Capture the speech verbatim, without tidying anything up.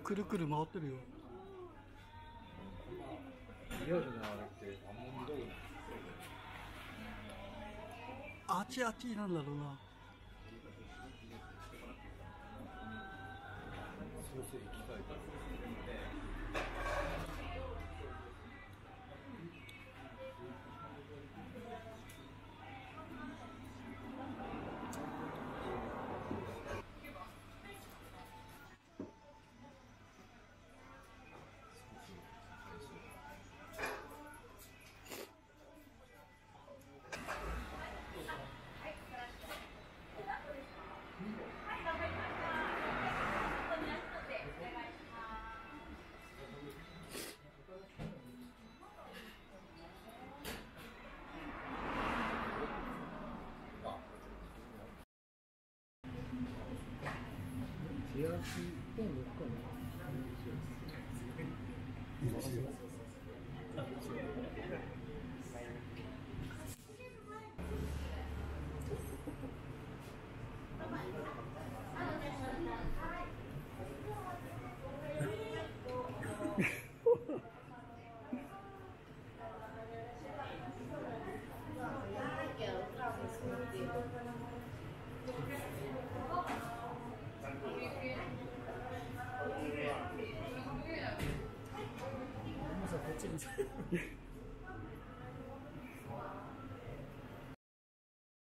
くるくる回ってるよ。 リアルなあれってあんまり見たことない。 あちあちなんだろうな。 ソーセージ機械から。冷やしポンドかな。いいですよ。 こっちに